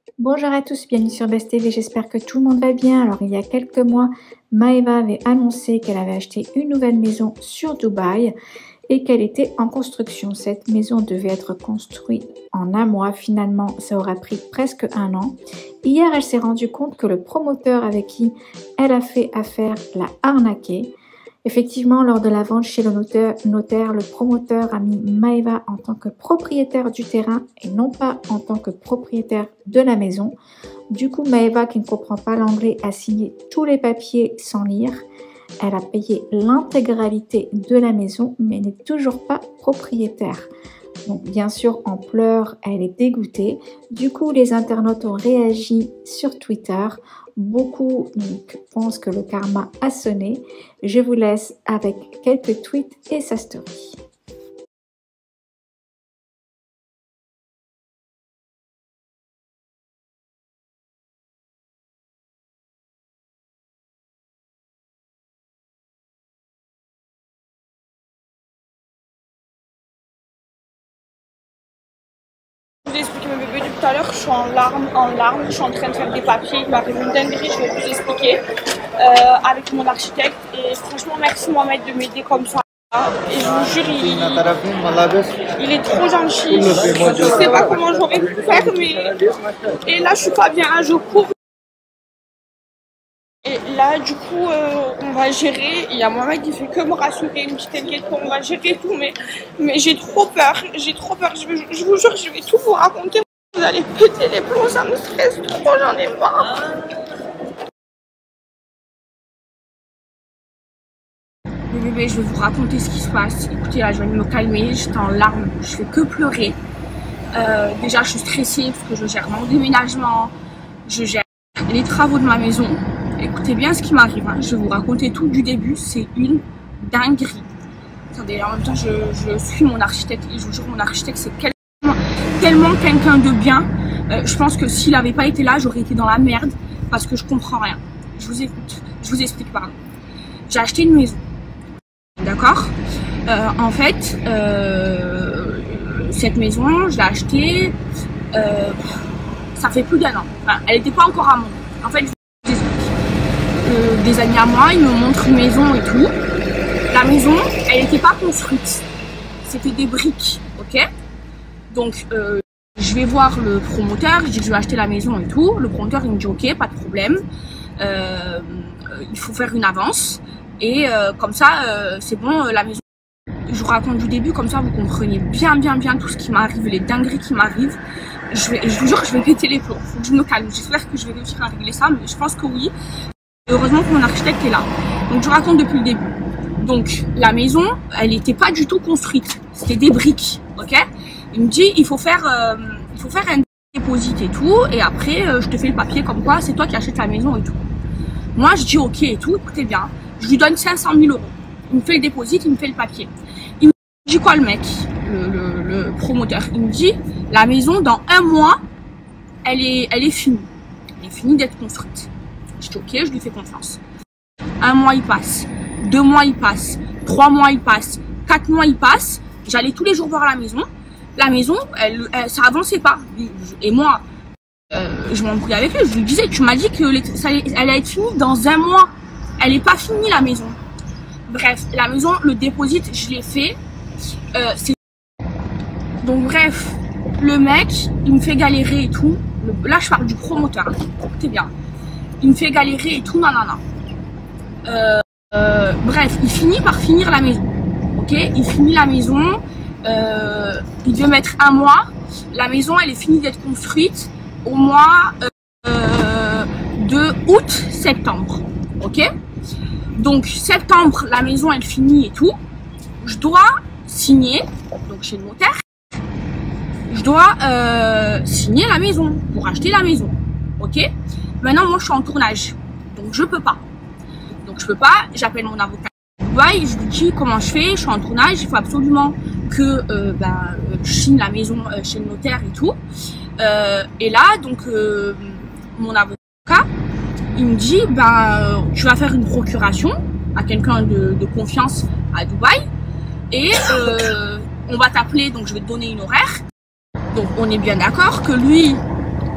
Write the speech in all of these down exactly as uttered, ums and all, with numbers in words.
Bonjour à tous, bienvenue sur Best T V, j'espère que tout le monde va bien. Alors il y a quelques mois, Maeva avait annoncé qu'elle avait acheté une nouvelle maison sur Dubaï et qu'elle était en construction. Cette maison devait être construite en un mois, finalement ça aura pris presque un an. Hier elle s'est rendue compte que le promoteur avec qui elle a fait affaire l'a arnaqué. Effectivement, lors de la vente chez le notaire, notaire, le promoteur a mis Maeva en tant que propriétaire du terrain et non pas en tant que propriétaire de la maison. Du coup, Maeva, qui ne comprend pas l'anglais, a signé tous les papiers sans lire. Elle a payé l'intégralité de la maison, mais n'est toujours pas propriétaire. Donc, bien sûr, en pleurs, elle est dégoûtée. Du coup, les internautes ont réagi sur Twitter. Beaucoup donc, pensent que le karma a sonné. Je vous laisse avec quelques tweets et sa story. Je vous ai expliqué mon bébé depuis tout à l'heure, je suis en larmes, en larmes, je suis en train de faire des papiers, il m'arrive une dinguerie, je vais vous expliquer euh, avec mon architecte et franchement merci Mohamed de m'aider comme ça. Et je vous jure, il, il est trop gentil, je sais pas comment j'aurais pu faire mais... Et là je suis pas bien, je cours. Et là du coup euh, on va gérer, il y a Mohamed qui fait que me rassurer, il me dit t'inquiète pas on va gérer tout mais, mais j'ai trop peur, j'ai trop peur, je, je vous jure je vais tout vous raconter, vous allez péter les plombs, ça me stresse trop, j'en ai marre. Mais bébé je vais vous raconter ce qui se passe, écoutez là je vais me calmer, j'étais en larmes, je fais que pleurer. Euh, déjà je suis stressée parce que je gère mon déménagement, je gère les travaux de ma maison. Écoutez bien ce qui m'arrive, hein. Je vais vous raconter tout du début, c'est une dinguerie. Attendez, en même temps je, je suis mon architecte et je vous jure mon architecte c'est tellement, tellement quelqu'un de bien. Euh, je pense que s'il n'avait pas été là, j'aurais été dans la merde parce que je comprends rien. Je vous écoute, je vous explique pardon. J'ai acheté une maison, d'accord euh, En fait, euh, cette maison, je l'ai achetée, euh, ça fait plus d'un an. Enfin, elle n'était pas encore à moi. En fait, Euh, des amis à moi, ils me montrent une maison et tout. La maison, elle n'était pas construite. C'était des briques, ok? Donc, euh, je vais voir le promoteur, je dis que je vais acheter la maison et tout. Le promoteur, il me dit ok, pas de problème. Euh, il faut faire une avance. Et euh, comme ça, euh, c'est bon, euh, la maison. Je vous raconte du début, comme ça vous comprenez bien, bien, bien tout ce qui m'arrive, les dingueries qui m'arrivent. Je, vais, je vous jure que je vais péter les plombs. Faut que je me calme. J'espère que je vais réussir à régler ça, mais je pense que oui. Heureusement que mon architecte est là. Donc je raconte depuis le début. Donc la maison, elle n'était pas du tout construite. C'était des briques, ok? Il me dit il faut faire, euh, il faut faire un dépôt et tout, et après euh, je te fais le papier comme quoi c'est toi qui achètes la maison et tout. Moi je dis ok et tout, écoutez bien. Je lui donne cinq cent mille euros. Il me fait le dépôt, il me fait le papier. Il me dit quoi le mec, le, le, le promoteur? Il me dit la maison dans un mois, elle est, elle est finie. Elle est finie d'être construite. Je dis ok, je lui fais confiance. Un mois il passe, deux mois il passe, trois mois il passe, quatre mois il passe. J'allais tous les jours voir la maison. La maison, elle, elle ça avançait pas. Et moi, euh, je m'embrouillais avec lui. Je lui disais, tu m'as dit que les, ça, elle allait être finie dans un mois. Elle est pas finie la maison. Bref, la maison, le dépôt, je l'ai fait. Euh, c'est donc bref, le mec, il me fait galérer et tout. Le, là, je parle du promoteur. Écoutez bien. Il me fait galérer et tout, non, non, non. Euh, euh, bref, il finit par finir la maison. Ok, il finit la maison. Euh, il devait mettre un mois. La maison, elle est finie d'être construite au mois euh, de août-septembre. Ok, donc septembre, la maison, elle finit et tout. Je dois signer, donc chez le notaire, je dois euh, signer la maison pour acheter la maison. Ok. Maintenant, moi, je suis en tournage, donc je peux pas. Donc, je peux pas. J'appelle mon avocat. Ouais, je lui dis comment je fais. Je suis en tournage. Il faut absolument que euh, ben, je signe la maison euh, chez le notaire et tout. Euh, et là, donc, euh, mon avocat, il me dit, ben, tu vas faire une procuration à quelqu'un de, de confiance à Dubaï et euh, on va t'appeler. Donc, je vais te donner une horaire. Donc, on est bien d'accord que lui.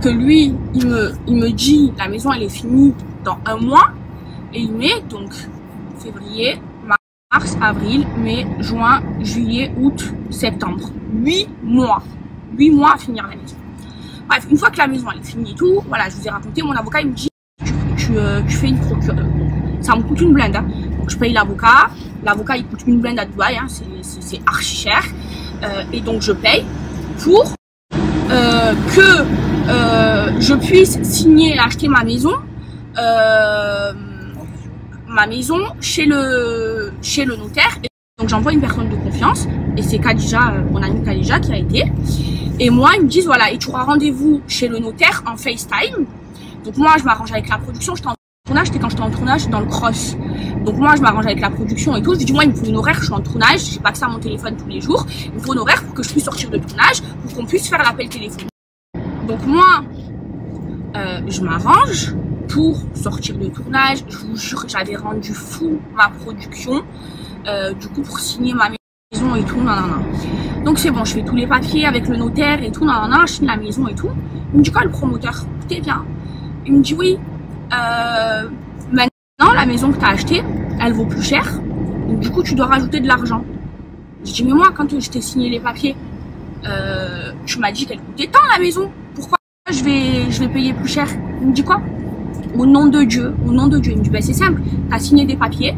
que lui, il me, il me dit la maison elle est finie dans un mois et il met donc février, mars, avril, mai, juin, juillet, août, septembre. huit mois. huit mois à finir la maison. Bref, une fois que la maison elle est finie et tout, voilà, je vous ai raconté, mon avocat il me dit tu, tu, euh, tu fais une procure. Ça me coûte une blinde. Hein. Donc je paye l'avocat. L'avocat il coûte une blinde à Dubaï, hein. C'est archi cher. Euh, et donc je paye pour euh, que euh, je puisse signer et acheter ma maison. Euh, ma maison chez le chez le notaire. Et donc j'envoie une personne de confiance et c'est Khadija, mon amie Khadija qui a été. Et moi ils me disent voilà, et tu auras rendez-vous chez le notaire en FaceTime. Donc moi je m'arrange avec la production, j'étais en tournage, c'était quand j'étais en tournage dans le cross. Donc moi je m'arrange avec la production et tout. Je lui dis moi il me faut une horaire, je suis en tournage, j'ai pas que ça à mon téléphone tous les jours. Il me faut une horaire pour que je puisse sortir de tournage, pour qu'on puisse faire l'appel téléphonique. Donc moi euh, je m'arrange pour sortir de tournage. Je vous jure, j'avais rendu fou ma production. Euh, du coup, pour signer ma maison et tout, non, non, non. Donc c'est bon, je fais tous les papiers avec le notaire et tout, non, non, non, je signe la maison et tout. Il me dit quoi le promoteur? Écoutez bien. Il me dit oui. Euh, maintenant, la maison que tu as achetée, elle vaut plus cher. Donc du coup, tu dois rajouter de l'argent. Je dis mais moi, quand je t'ai signé les papiers, euh, tu m'as dit qu'elle coûtait tant la maison. Pourquoi je vais, je vais payer plus cher? Il me dit quoi? Au nom de Dieu, au nom de Dieu. Il me dit, ben c'est simple, tu as signé des papiers.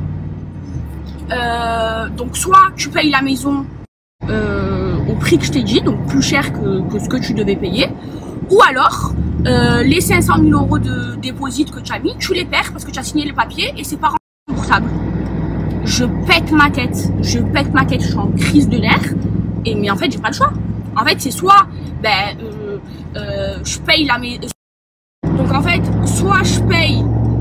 Euh, donc soit tu payes la maison euh, au prix que je t'ai dit, donc plus cher que, que ce que tu devais payer. Ou alors, euh, les cinq cent mille euros de dépôt que tu as mis, tu les perds parce que tu as signé les papiers et c'est pas remboursable. Je pète ma tête, je pète ma tête, je suis en crise de nerfs. Et mais en fait, j'ai pas le choix. En fait, c'est soit, ben, euh, euh, je paye la maison. Donc en fait, soit je paye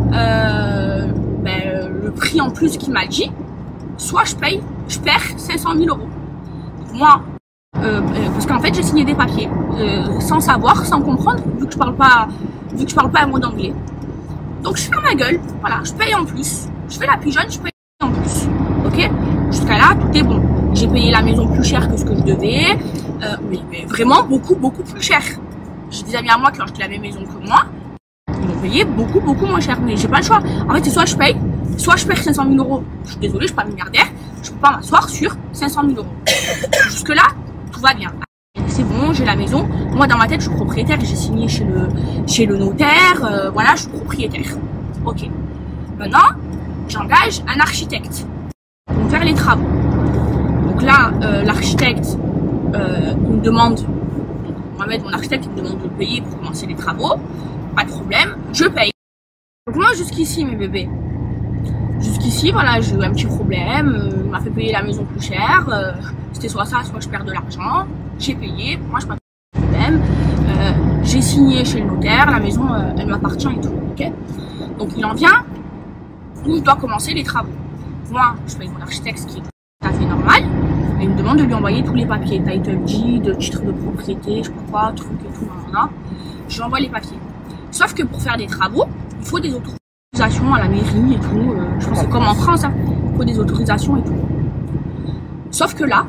euh, ben, le prix en plus qu'il m'a dit, soit je paye, je perds cinq cent mille euros. Donc moi, euh, parce qu'en fait j'ai signé des papiers, euh, sans savoir, sans comprendre, vu que je parle pas, vu que je parle pas un mot d'anglais. Donc je fais ma gueule, voilà, je paye en plus, je fais la pigeonne, je paye en plus, ok. Jusqu'à là, tout est bon. J'ai payé la maison plus cher que ce que je devais, euh, mais, mais vraiment beaucoup, beaucoup plus cher. J'ai des amis à moi qui ont acheté la même maison que moi. Ils m'ont payé beaucoup, beaucoup moins cher. Mais j'ai pas le choix. En fait, c'est soit je paye, soit je perds cinq cent mille euros. Je suis désolée, je suis pas milliardaire. Je peux pas m'asseoir sur cinq cent mille euros. Jusque-là, tout va bien. C'est bon, j'ai la maison. Moi, dans ma tête, je suis propriétaire. J'ai signé chez le, chez le notaire. Euh, voilà, je suis propriétaire. Ok. Maintenant, j'engage un architecte pour faire les travaux. Donc là, euh, l'architecte, euh, il me demande, Mohamed, mon architecte, il me demande de payer pour commencer les travaux. Pas de problème, je paye. Donc moi, jusqu'ici, mes bébés, jusqu'ici, voilà, j'ai eu un petit problème. Euh, il m'a fait payer la maison plus cher. Euh, C'était soit ça, soit je perds de l'argent. J'ai payé, moi, je n'ai pas de problème. Euh, j'ai signé chez le notaire, la maison, euh, elle m'appartient et tout. Ok. Donc il en vient où je dois commencer les travaux. Moi, je paye mon architecte, ce qui est tout à fait normal. Et il me demande de lui envoyer tous les papiers, title deed, titre de propriété, je sais pas quoi, truc et tout, nan, nan. Je lui envoie les papiers. Sauf que pour faire des travaux, il faut des autorisations à la mairie et tout. Euh, je pense que c'est comme en France, hein. Il faut des autorisations et tout. Sauf que là,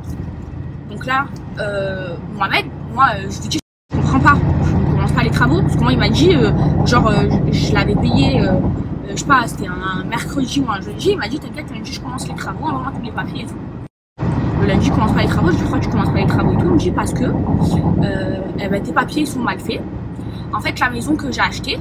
donc là, euh, Mohamed, moi, euh, je lui dis, je comprends pas, je ne commence pas les travaux. Parce que moi, il m'a dit, euh, genre, euh, je, je l'avais payé, euh, je sais pas, c'était un, un mercredi ou un jeudi. Il m'a dit, t'inquiète, lundi, je commence les travaux, envoie-moi tous les papiers et tout. Le lundi, je commence pas les travaux. Je dis, pourquoi tu commences pas les travaux et tout? Il me dit, parce que euh, eh ben, tes papiers sont mal faits. En fait, la maison que j'ai achetée,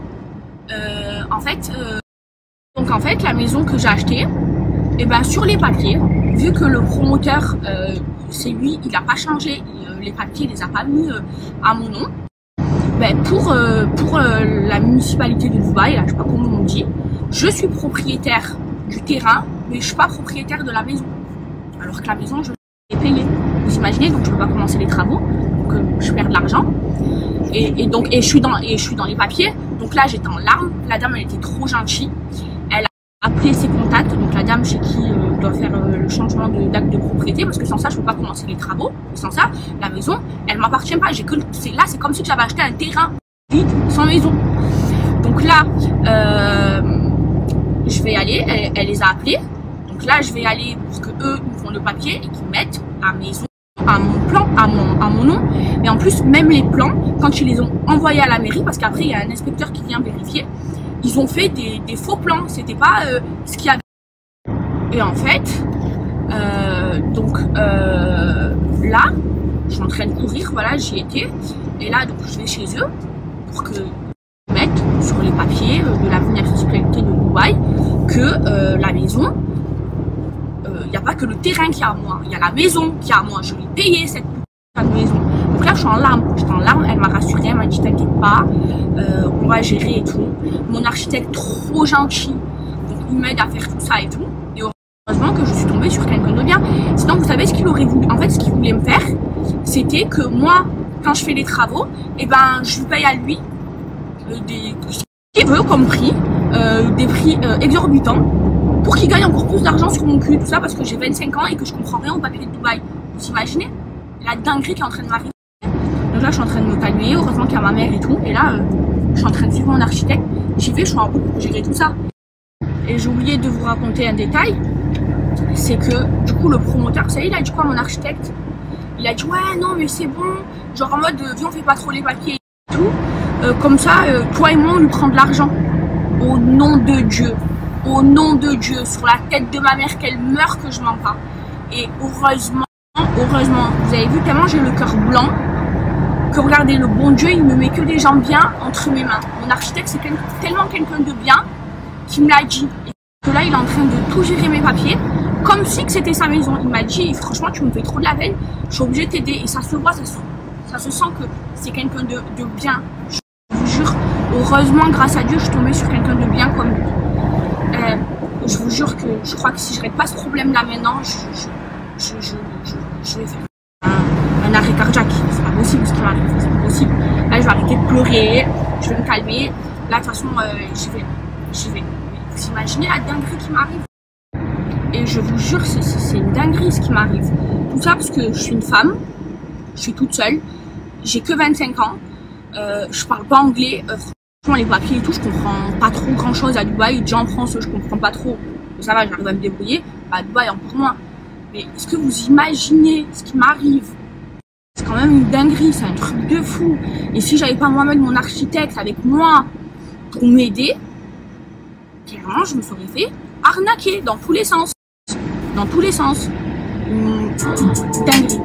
euh, en fait, euh, donc en fait, la maison que j'ai achetée, et ben sur les papiers, vu que le promoteur, euh, c'est lui, il n'a pas changé, euh, les papiers, il les a pas mis euh, à mon nom. Ben pour euh, pour euh, la municipalité de Dubaï, là, je sais pas comment on dit, je suis propriétaire du terrain, mais je suis pas propriétaire de la maison. Alors que la maison, je l'ai payée. Vous imaginez, donc je peux pas commencer les travaux, donc euh, je perds de l'argent. Et, et donc et je suis dans et je suis dans les papiers. Donc là j'étais en larmes. La dame elle était trop gentille. Elle a appelé ses contacts. Donc la dame chez qui euh, doit faire euh, le changement d'acte de, de propriété parce que sans ça je peux pas commencer les travaux. Et sans ça la maison elle m'appartient pas. J'ai que c'est là c'est comme si j'avais acheté un terrain vide sans maison. Donc là euh, je vais aller. Elle, elle les a appelés. Donc là je vais aller pour que eux ils font le papier et qu'ils mettent la maison à mon plan, à mon, à mon nom. Et en plus, même les plans, quand ils les ont envoyés à la mairie, parce qu'après il y a un inspecteur qui vient vérifier, ils ont fait des, des faux plans. C'était pas euh, ce qu'il y avait. Et en fait, euh, donc euh, là, je suis en train de courir, voilà, j'y étais. Et là, donc je vais chez eux pour que mettre sur les papiers de la municipalité de Dubaï que euh, la maison, il euh, n'y a pas que le terrain qui est à moi, il y a la maison qui est à moi. Je vais payer cette maison. Donc là, je suis en larmes. J'étais en larmes. Elle m'a rassurée. Elle m'a dit t'inquiète pas, euh, on va gérer et tout. Mon architecte trop gentil, donc il m'aide à faire tout ça et tout. Et heureusement que je suis tombée sur quelqu'un de bien. Sinon, vous savez ce qu'il aurait voulu. En fait, ce qu'il voulait me faire, c'était que moi, quand je fais les travaux, et eh ben, je lui paye à lui euh, des ce qu'il veut comme prix, euh, des prix euh, exorbitants, pour qu'il gagne encore plus d'argent sur mon cul, tout ça parce que j'ai vingt-cinq ans et que je comprends rien au papier de Dubaï. Vous imaginez la dinguerie qui est en train de m'arriver. Donc là, je suis en train de me calmer. Heureusement qu'il y a ma mère et tout. Et là, euh, je suis en train de suivre mon architecte. J'y vais, je suis en route pour gérer tout ça. Et j'ai oublié de vous raconter un détail. C'est que, du coup, le promoteur, vous savez, il a dit quoi, mon architecte? Il a dit, ouais, non, mais c'est bon. Genre en mode, euh, viens, on fait pas trop les papiers et tout. Euh, comme ça, euh, toi et moi, on lui prend de l'argent. Au nom de Dieu. Au nom de Dieu. Sur la tête de ma mère, qu'elle meurt, que je mens pas. Et heureusement, heureusement, vous avez vu tellement j'ai le cœur blanc que regardez, le bon Dieu, il me met que des gens bien entre mes mains. Mon architecte, c'est quel tellement quelqu'un de bien qui me l'a dit. Et que là, il est en train de tout gérer mes papiers, comme si c'était sa maison. Il m'a dit, franchement, tu me fais trop de la veine, je suis obligée de t'aider. Et ça se voit, ça se, ça se sent que c'est quelqu'un de, de bien. Je vous jure, heureusement, grâce à Dieu, je suis tombée sur quelqu'un de bien comme lui. Euh, je vous jure que je crois que si je règle pas ce problème-là maintenant, je, je, je, je, je, je vais faire un, un arrêt cardiaque. C'est pas possible ce qui m'arrive, c'est pas possible. Là, je vais arrêter de pleurer, je vais me calmer. Là, de toute façon, euh, je vais, je vais. Vous imaginez la dinguerie qui m'arrive? Et je vous jure, c'est une dinguerie ce qui m'arrive. Tout ça parce que je suis une femme, je suis toute seule, j'ai que vingt-cinq ans, euh, je parle pas anglais. Euh, franchement, les papiers et tout, je comprends pas trop grand chose à Dubaï. Déjà en France, je comprends pas trop. Ça va, j'arrive à me débrouiller. À Dubaï, encore moins. Mais est-ce que vous imaginez ce qui m'arrive? C'est quand même une dinguerie, c'est un truc de fou. Et si j'avais pas moi-même mon architecte avec moi pour m'aider, clairement, je me serais fait arnaquer dans tous les sens. Dans tous les sens. Une dinguerie.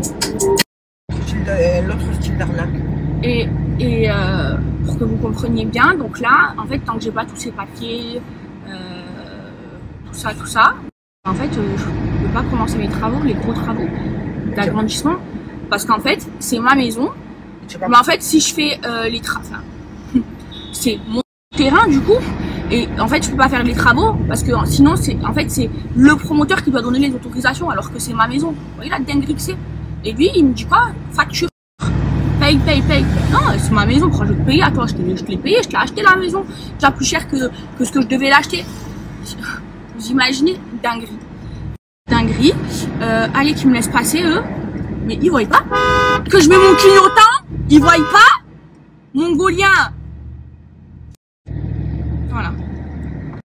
L'autre style d'arnaque. Et, et euh, pour que vous compreniez bien, donc là, en fait, tant que j'ai pas tous ces papiers, euh, tout ça, tout ça, en fait, euh, je ne peux pas commencer mes travaux, les gros travaux d'agrandissement, parce qu'en fait, c'est ma maison. Mais en fait, si je fais euh, les travaux, enfin, c'est mon terrain du coup, et en fait, je peux pas faire les travaux parce que sinon, c'est en fait, c'est le promoteur qui doit donner les autorisations, alors que c'est ma maison. Vous voyez la dinguerie que c'est. Et lui, il me dit quoi? Facture. Paye, paye, paye. Non, c'est ma maison, pourquoi je vais te payer à toi? Je te l'ai payé, je te l'ai acheté la maison. Déjà plus cher que, que ce que je devais l'acheter. Vous imaginez? Dinguerie. Dinguerie. Euh, allez, qui me laissent passer, eux. Mais ils voient pas que je mets mon clignotant. Ils voient pas. Mongolien. Voilà.